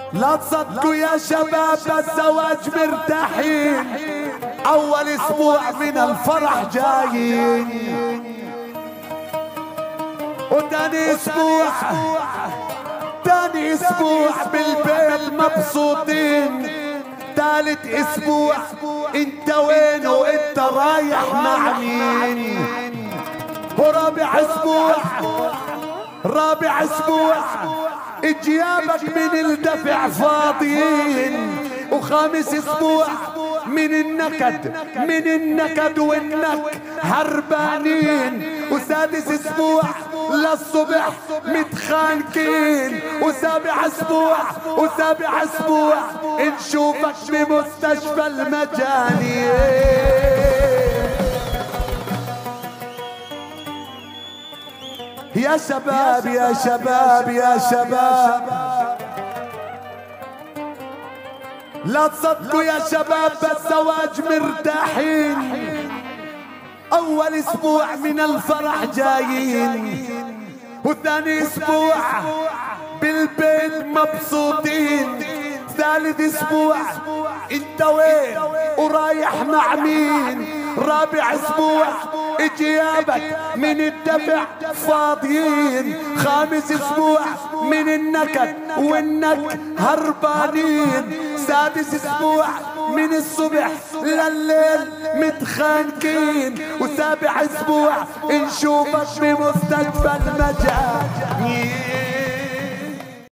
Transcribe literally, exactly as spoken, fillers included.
لا تصدقوا يا شباب الزواج مرتاحين، اول اسبوع من الفرح جايين، وتاني اسبوع تاني اسبوع بالبيت مبسوطين، ثالث اسبوع انت وين وانت رايح مع مين، ورابع اسبوع رابع اسبوع اجيابك من الدفع فاضيين، وخامس اسبوع من النكد من النكد والنك هربانين، وسادس اسبوع للصبح متخانقين، وسابع اسبوع وسابع اسبوع نشوفك بمستشفى المجانين. يا شباب يا شباب يا شباب لا تصدقوا يا شباب بالزواج مرتاحين، اول اسبوع من الفرح جايين، وثاني اسبوع بالبيت مبسوطين، ثالث اسبوع انت وين ورايح مع مين، رابع اسبوع اجيابك من الدفع فاضيين، خامس اسبوع من النكد والنك هربانين، سادس اسبوع من الصبح لليل متخانقين، وسابع اسبوع نشوفك بمستشفى المجانين.